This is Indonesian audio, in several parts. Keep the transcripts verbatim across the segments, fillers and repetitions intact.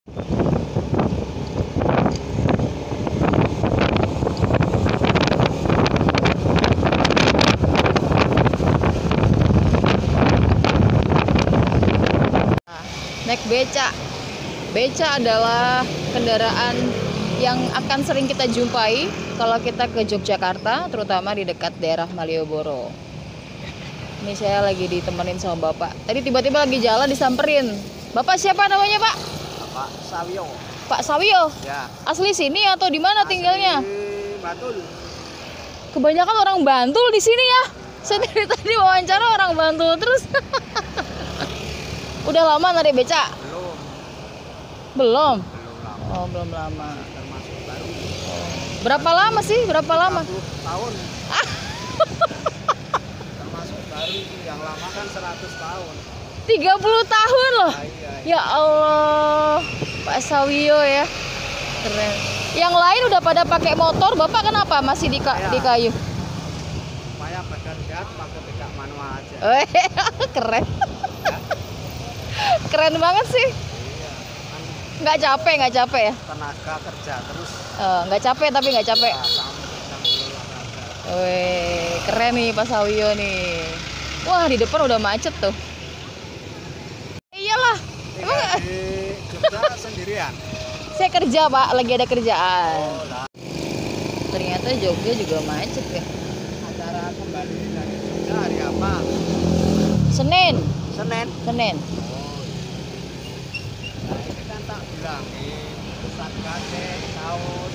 Naik beca. Beca adalah kendaraan yang akan sering kita jumpai kalau kita ke Yogyakarta, terutama di dekat daerah Malioboro. Ini saya lagi ditemenin sama bapak. Tadi tiba-tiba lagi jalan disamperin. Bapak siapa namanya, Pak? Pak Sawio. Pak Sawio? Ya. Asli sini atau di mana tinggalnya? Bantul. Kebanyakan orang Bantul di sini ya. Saya dari tadi wawancara orang Bantul terus. Udah lama narik beca? Belum. Belum? Belum lama. Oh, belum lama. Termasuk baru. Berapa lama sih? Berapa lama? tiga puluh tahun. Termasuk baru itu. Yang lama kan seratus tahun. tiga puluh tahun loh. Ah, iya, iya. Ya Allah. Pak Sawio ya. Keren. Yang lain udah pada pakai motor, Bapak kenapa masih di, ka Ya. di kayu? Supaya badan sehat pakai becak manual aja. Oh, keren. Ya. Keren banget sih. Iya. Kan Nggak capek, nggak capek ya? tenaga kerja terus. Eh, nggak capek tapi nggak capek. Ya, sambil sambil olahraga. Wih, keren nih Pak Sawio nih. Wah, di depan udah macet tuh. Iyalah. Emang Tinggal di Jogja sendirian. saya kerja, Pak, lagi ada kerjaan. Oh, lah. Ternyata Jogja juga macet ya. Acara kembali dari Jogja hari apa? Senin, Senin. Senin. Oh, nah ini kan tak bilang di pusat batik, kaos,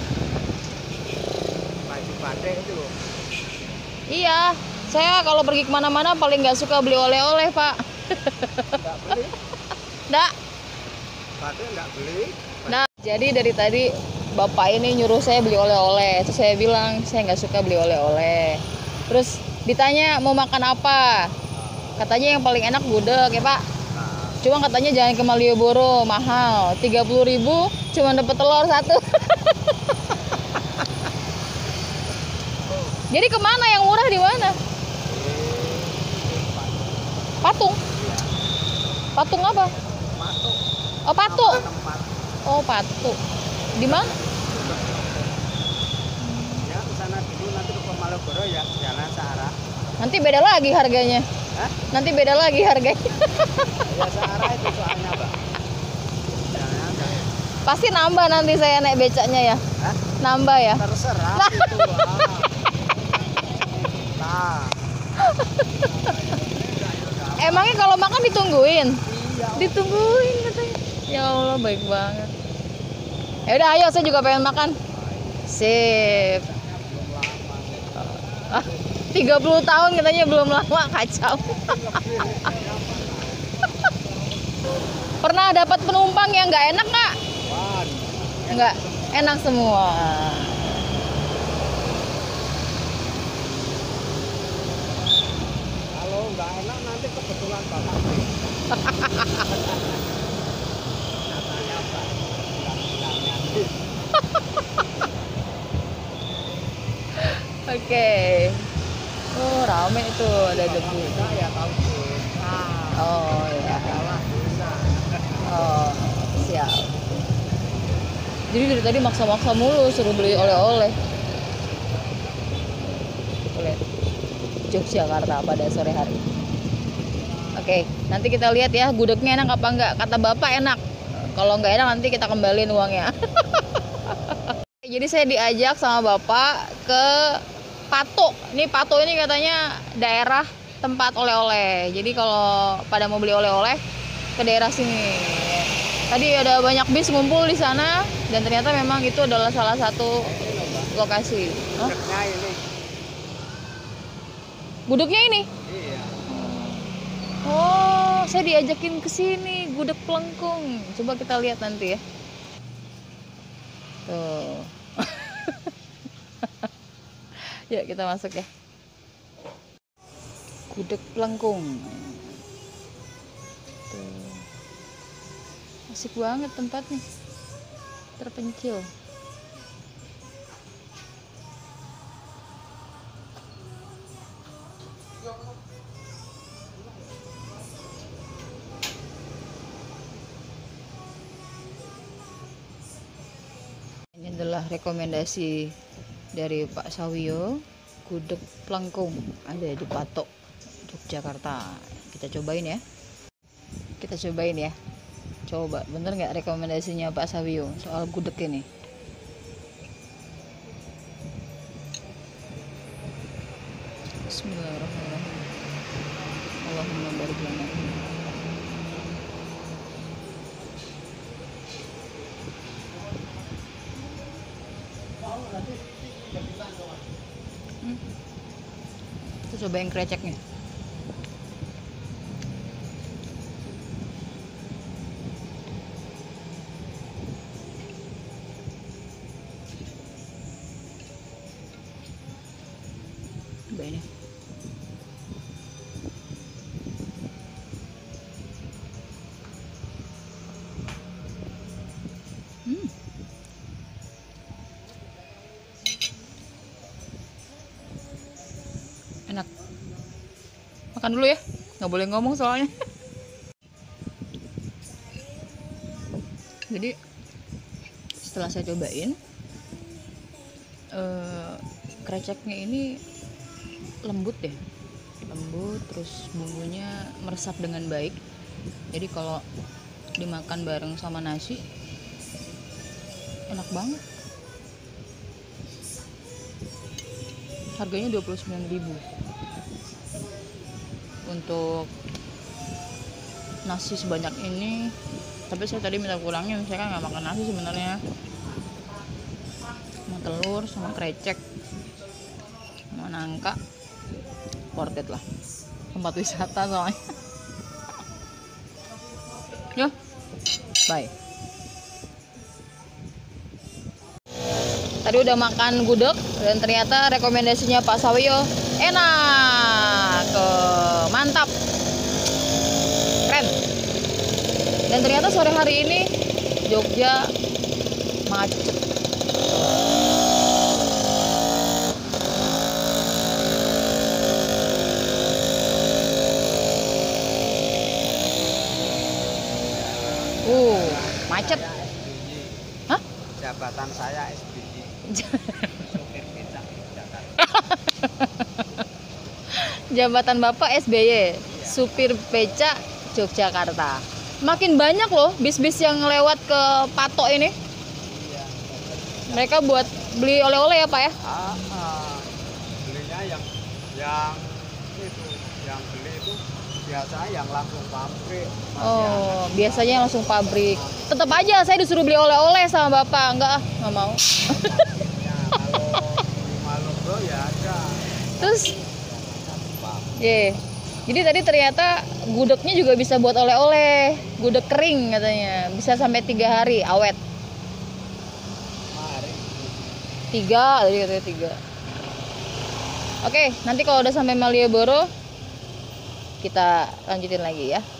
baju batik itu loh. Iya, saya kalau pergi kemana-mana paling nggak suka beli oleh-oleh, Pak. Enggak beli, Nggak, batik enggak beli. nah. Jadi dari tadi Bapak ini nyuruh saya beli oleh-oleh. Terus saya bilang saya nggak suka beli oleh-oleh. Terus ditanya mau makan apa? Katanya yang paling enak gudeg ya, Pak. Nah, Cuma katanya jangan ke Malioboro, mahal. tiga puluh ribu cuma dapat telur satu. Jadi kemana yang murah di mana? Patung. Patung apa? masuk Oh, patung. tempat Oh, patung. Di mana? ya ke sana dulu, nanti ke Malioboro ya jalan searah. Nanti beda lagi harganya. Hah? Nanti beda lagi harganya. Ya searah itu soalnya, Mbak. Jalannya enggak. Pasti nambah nanti saya naik becaknya ya. Hah? Nambah ya. Terserah Nah. itu. Ah. Nah. Emangnya kalau makan ditungguin? Iya. Ditungguin katanya. Ya Allah, baik banget. Ya udah, ayo saya juga pengen makan. Sip. Ah, tiga puluh tahun katanya belum lama, kacau. Pernah dapat penumpang yang nggak enak nggak? Wan. Nggak, enak semua. Kalau nggak enak nanti kebetulan bapak. Katanya Pak, bilang-bilangnya. Oke. Oh, rame tuh, ada debu. Enggak ya tahu desa. Oh ya. Adalah desa. Oh, siap. Jadi dari tadi maksa-maksa mulu suruh beli oleh-oleh. Lihat Yogyakarta pada sore hari. Oke, nanti kita lihat ya gudegnya enak apa enggak. Kata Bapak enak. Kalau nggak enak nanti kita kembaliin uangnya. Jadi saya diajak sama Bapak ke Patok. Ini Patok ini katanya daerah tempat oleh-oleh. Jadi kalau pada mau beli oleh-oleh ke daerah sini. Tadi ada banyak bis ngumpul di sana dan ternyata memang itu adalah salah satu lokasi. Hah? Gudegnya ini. Gudegnya ini? Iya. Oh, saya diajakin ke sini, gudeg Plengkung. Coba kita lihat nanti ya. Tuh. Yuk kita masuk ya. Gudeg Plengkung. Tuh. Asik banget tempatnya. Terpencil. adalah rekomendasi dari Pak Sawiyo, gudeg plengkung ada di Patok, Yogyakarta. Kita cobain ya. Kita cobain ya. Coba bener nggak rekomendasinya Pak Sawiyo soal gudeg ini? Bismillahirrahmanirrahim. Allahumma barik lana. Hmm. Kita cobain kreceknya. Cobain ya. Hmm. Enak. Makan dulu ya, nggak boleh ngomong soalnya. Jadi setelah saya cobain, eh, kreceknya ini lembut deh, lembut, terus bumbunya meresap dengan baik. Jadi kalau dimakan bareng sama nasi, enak banget. Harganya dua puluh sembilan ribu untuk nasi sebanyak ini. Tapi saya tadi minta kurangnya, saya kan nggak makan nasi sebenarnya, sama telur, sama krecek, sama nangka. Worth it lah, tempat wisata soalnya. Yo, bye. Tadi udah makan gudeg dan ternyata rekomendasinya Pak Sawiyo enak, ke mantap, keren. Dan ternyata sore hari ini Jogja macet. Uh, macet. Hah? Jabatan saya S B Y. Sopir becak Jakarta. Jabatan Bapak S B Y, supir becak Yogyakarta. Makin banyak loh bis-bis yang lewat ke Patok ini. Iya. Mereka buat beli oleh-oleh ya Pak ya? Ah, ah. Belinya yang yang itu, yang beli itu biasanya yang langsung pabrik. Mas, Oh, yang- biasanya langsung pabrik. Tetap aja saya disuruh beli oleh-oleh sama Bapak. Enggak ah, nggak mau. Ya, kalau di Malopo ya ada. Terus, ye. Jadi tadi ternyata gudegnya juga bisa buat oleh-oleh. Gudeg kering katanya. Bisa sampai tiga hari awet. Mari. Tiga, tadi katanya tiga. Oke, nanti kalau udah sampai Malioboro kita lanjutin lagi ya.